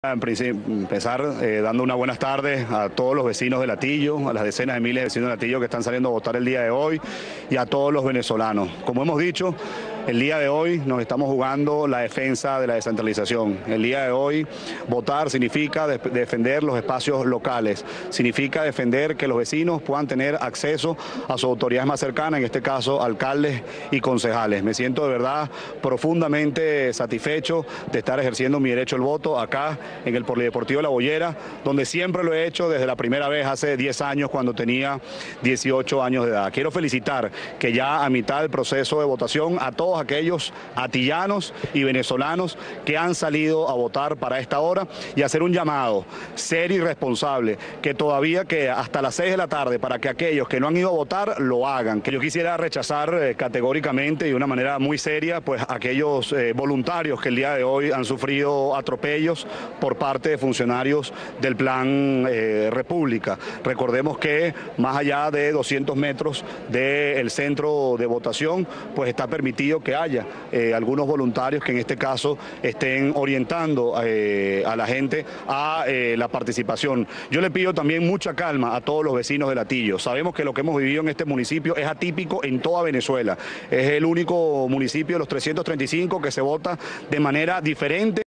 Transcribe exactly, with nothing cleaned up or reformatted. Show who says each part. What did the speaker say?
Speaker 1: En principio, empezar eh, dando unas buenas tardes a todos los vecinos de Latillo, a las decenas de miles de vecinos de Latillo que están saliendo a votar el día de hoy y a todos los venezolanos. Como hemos dicho, el día de hoy nos estamos jugando la defensa de la descentralización. El día de hoy votar significa de defender los espacios locales, significa defender que los vecinos puedan tener acceso a sus autoridades más cercanas, en este caso alcaldes y concejales. Me siento de verdad profundamente satisfecho de estar ejerciendo mi derecho al voto acá en el Polideportivo La Bollera, donde siempre lo he hecho desde la primera vez hace diez años cuando tenía dieciocho años de edad. Quiero felicitar que ya a mitad del proceso de votación a todos aquellos atillanos y venezolanos que han salido a votar para esta hora y hacer un llamado serio y responsable, que todavía que hasta las seis de la tarde para que aquellos que no han ido a votar lo hagan. Que yo quisiera rechazar eh, categóricamente y de una manera muy seria pues aquellos eh, voluntarios que el día de hoy han sufrido atropellos por parte de funcionarios del Plan eh, República. Recordemos que más allá de doscientos metros del centro de votación pues está permitido que haya eh, algunos voluntarios que en este caso estén orientando eh, a la gente a eh, la participación. Yo le pido también mucha calma a todos los vecinos de Latillo. Sabemos que lo que hemos vivido en este municipio es atípico en toda Venezuela. Es el único municipio de los trescientos treinta y cinco que se vota de manera diferente.